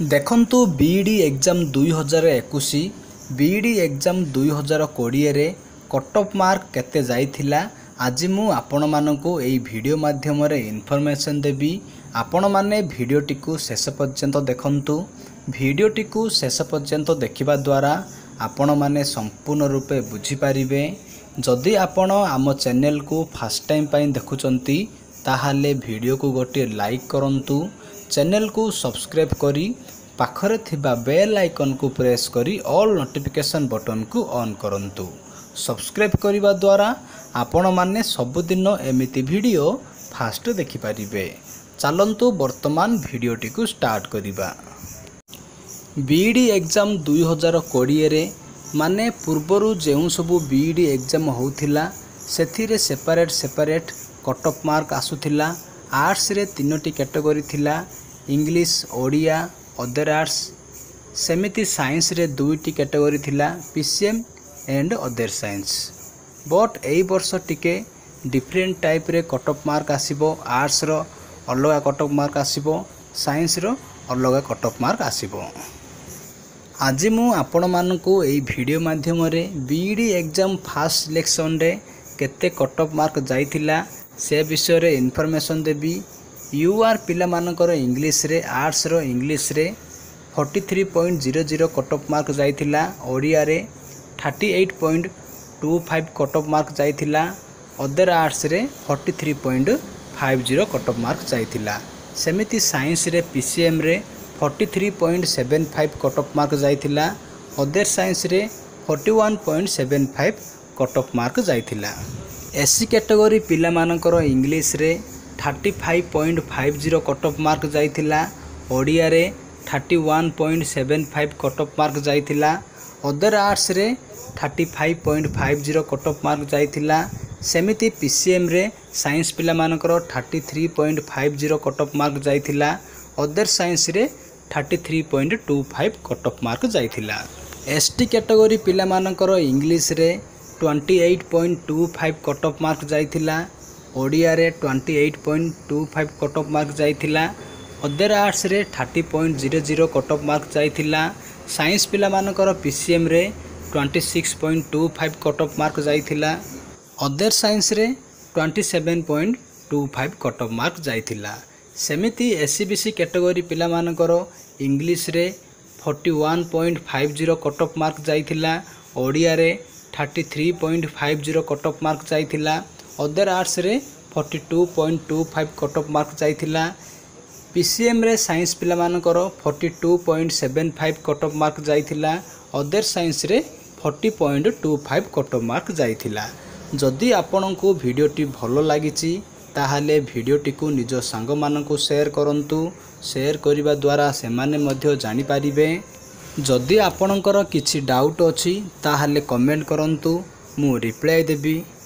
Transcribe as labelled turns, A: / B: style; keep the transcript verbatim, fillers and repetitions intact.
A: देखंतु B.Ed exam दुई हजार इक्कीस बीईडी एग्जाम दुई हजार कोड़े रे कट ऑफ मार्क केते जाइथिला आज मु आपण मानकु एई वीडियो माध्यम रे इन्फॉर्मेशन देबी। आपण माने वीडियोटी को शेष पर्यंत देखंतु। वीडियोटी को शेष पर्यंत देखिबा द्वारा आपण माने संपूर्ण रूपे बुझी पारिबे। जदि आपण आम चैनल को फर्स्ट टाइम पाई देखुचंती ताहाले वीडियो को गोटे लाइक करंतु, चैनल को सब्सक्राइब करी पाखरे थिबा बेल आइकन को प्रेस करी ऑल नोटिफिकेशन बटन को ऑन करंतु। सब्सक्राइब करिबा द्वारा आपण माने सबुदिन एमिति वीडियो फास्ट देखि पारिबे। चलंतु वर्तमान वीडियोटी को स्टार्ट करिबा। बीईडी एग्जाम दुई हजार कोड़े रे माने पूर्वरु जेउ सबु बीईडी एग्जाम होउथिला सेथिरे separate separate cut off mark आसुथिला। आर्ट्स रे तीनोटी कैटेगरी थिला, इंग्लिश, ओडिया, अदर आर्ट्स। सेमिति साइंस रे दुईटी कैटेगरी थिला, PCM and other science. But एई वर्ष टिके डिफरेंट टाइप रे कट ऑफ मार्क आसीबो। आर्ट्स रो अलग कट ऑफ मार्क आसीबो, साइंस रो अलग कट ऑफ मार्क आसीबो। आज मु आपण मानकु एई वीडियो माध्यम रे बीईडी एग्जाम फर्स्ट सिलेक्शन रे केते कट ऑफ मार्क जाइथिला से विषय रे इन्फॉर्मेशन देबी। यूआर पिला मानकर इंग्लिश रे आर्ट्स रो इंग्लिश रे तैंतालीस पॉइंट शून्य शून्य कट ऑफ मार्क जाइथिला, ओडिया रे अड़तीस पॉइंट दो पाँच कट ऑफ मार्क जाइथिला, अदर आर्ट्स रे तैंतालीस पॉइंट पचास कट ऑफ मार्क जाइथिला। सेमिति साइंस रे पीसीएम रे तैंतालीस पॉइंट सात पाँच कट ऑफ मार्क जाइथिला, अदर साइंस रे इकतालीस पॉइंट सात पाँच कट ऑफ मार्क जाइथिला। एससी कैटेगरी पिला मानकर इंग्लिश रे पैंतीस पॉइंट पचास कट ऑफ मार्क जाइथिला, ओडिया रे इकतीस पॉइंट सात पाँच कट ऑफ मार्क जाइथिला, अदर आर्ट्स रे पैंतीस पॉइंट पचास कट ऑफ मार्क जाइथिला। सेमिति पीसीएम रे साइंस पिला मानकर तैंतीस पॉइंट पचास कट ऑफ मार्क जाइथिला, अदर साइंस रे तैंतीस पॉइंट पच्चीस कट ऑफ मार्क जाइथिला। एसटी कैटेगरी पिला मानकर इंग्लिश रे अट्ठाईस पॉइंट दो पाँच कट ऑफ मार्क जाइथिला, ओडिया रे अट्ठाईस पॉइंट दो पाँच कट ऑफ मार्क जाइथिला, अदर आर्ट्स रे तीस पॉइंट शून्य शून्य कट ऑफ मार्क जाइथिला। साइंस पिला मानकर पीसीएम रे छब्बीस पॉइंट दो पाँच कट ऑफ मार्क जाइथिला, अदर साइंस रे सत्ताईस पॉइंट दो पाँच कट ऑफ मार्क जाइथिला। सेमिति एससीबीसी कैटेगरी पिला मानकर इंग्लिश रे इकतालीस पॉइंट पचास कट ऑफ मार्क जाइथिला, ओडिया रे तैंतीस पॉइंट पचास कट ऑफ मार्क जाइथिला, अदर आर्ट्स रे बयालीस पॉइंट दो पाँच कट ऑफ मार्क जाइथिला। पीसीएम रे साइंस पिला मानकर बयालीस पॉइंट सात पाँच कट ऑफ मार्क जाइथिला, अदर साइंस रे चालीस पॉइंट दो पाँच कट ऑफ मार्क जाइथिला। जदि आपनकु वीडियोटी भलो लागिची ताहाले वीडियोटी को निज सांग मानकु शेयर करंतु। शेयर करिबा द्वारा सेमाने मध्य जानि पारिबे। जदि आपनकर किछि डाउट अछि ताहाले कमेंट करंतु, मु रिप्लाई देबी।